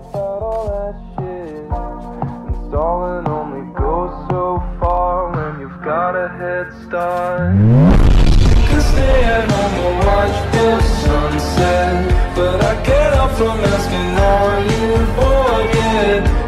about all that shit. And stalling only goes so far when you've got a head start. You can stay at home or watch the sunset, but I get up from asking, are you bored yet?